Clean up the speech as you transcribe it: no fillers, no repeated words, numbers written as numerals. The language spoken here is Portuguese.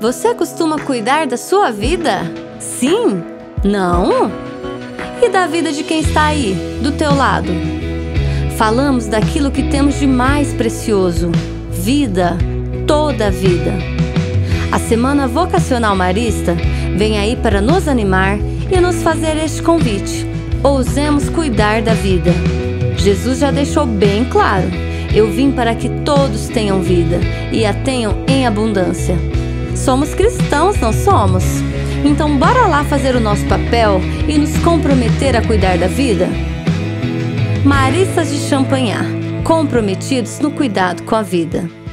Você costuma cuidar da sua vida? Sim? Não? E da vida de quem está aí, do teu lado? Falamos daquilo que temos de mais precioso: vida, toda a vida. A Semana Vocacional Marista vem aí para nos animar e nos fazer este convite: ousemos cuidar da vida. Jesus já deixou bem claro: eu vim para que todos tenham vida e a tenham em abundância. Somos cristãos, não somos? Então bora lá fazer o nosso papel e nos comprometer a cuidar da vida? Maristas de Champagnat, comprometidos no cuidado com a vida.